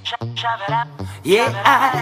Yeah.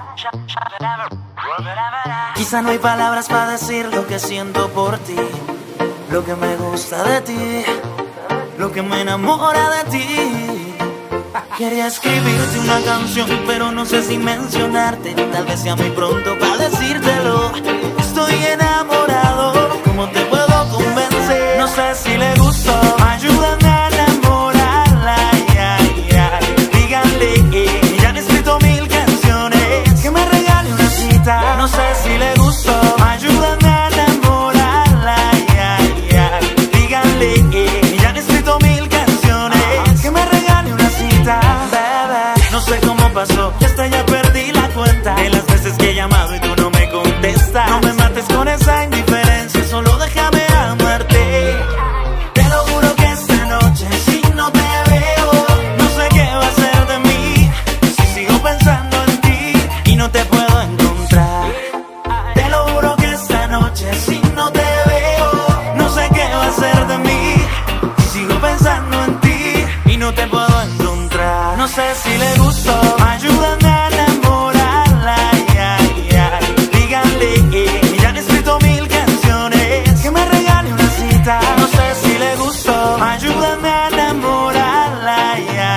Quizá no hay palabras para decir lo que siento por ti, lo que me gusta de ti, lo que me enamora de ti. Quería escribirte una canción, pero no sé si mencionarte. Tal vez sea muy pronto para decírtelo. Estoy enamorado, ¿cómo te puedo convencer? No sé si le gustó, ayúdame a enamorarla. Díganle, ya han escrito 1000 canciones, que me regale una cita. No sé si le gustó, ayúdame a enamorarla. Díganle, ya han escrito 1000 canciones, que me regale una cita. Bebé, no sé cómo pasó, ya hasta ya perdí la cuenta de las veces que he llamado y tú no me contestas. No me mates con esa indiferencia, solo déjame amarte. Te lo juro que esta noche si no te veo, no sé qué va a ser de mí. Si sigo pensando en ti y no te puedo encontrar. Te lo juro que esta noche si no te veo, no sé qué va a ser de mí. Si sigo pensando en ti y no te puedo encontrar. No sé si le gustó, ayúdame a enamorarla. Díganle, ya han escrito 1000 canciones, que me regale una cita. No sé si le gustó, ayúdame a enamorarla.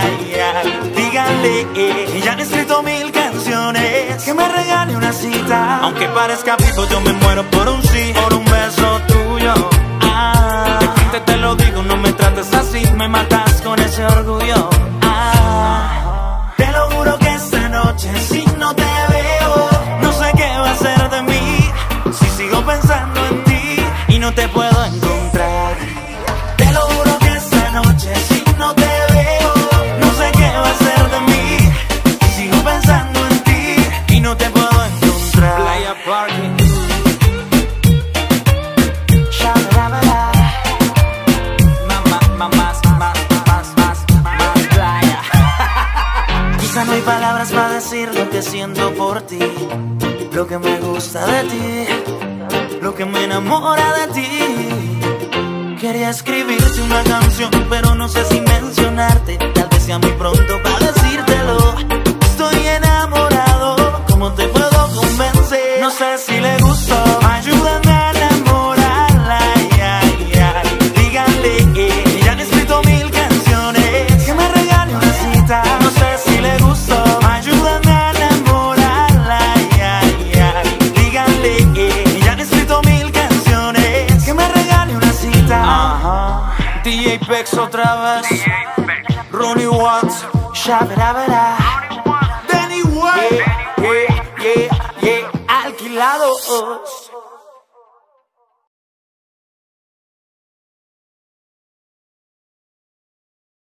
Díganle, ya han escrito 1000 canciones, que me regale una cita. Aunque parezca vivo, yo me muero por un sí, por un beso tuyo. De frente te lo digo, no me trates así, me matas con ese orgullo. Te lo juro que esta noche si no te veo, no sé qué va a ser de mí. Si sigo pensando en ti y no te puedo encontrar. Te lo juro que esta noche si no te veo, no sé qué va a ser de mí. Si sigo pensando en ti y no te puedo encontrar. Playa Party. Quizá no hay palabras para decir lo que siento por ti, lo que me gusta de ti, lo que me enamora de ti. Quería escribirte una canción, pero no sé si mencionarte. Tal vez sea muy pronto para decírtelo. Estoy enamorado, ¿cómo te puedo convencer? No sé si le gustó, ayúdame a enamorarla. Díganle, ya han escrito 1000 canciones, que me regale una cita. No sé si le gustó, ayúdame a enamorarla. Díganle, ya han escrito 1000 canciones, que me regale una cita. DJ Pex otra vez, Ronnie Watts, Shabra, Danny White, alquilados.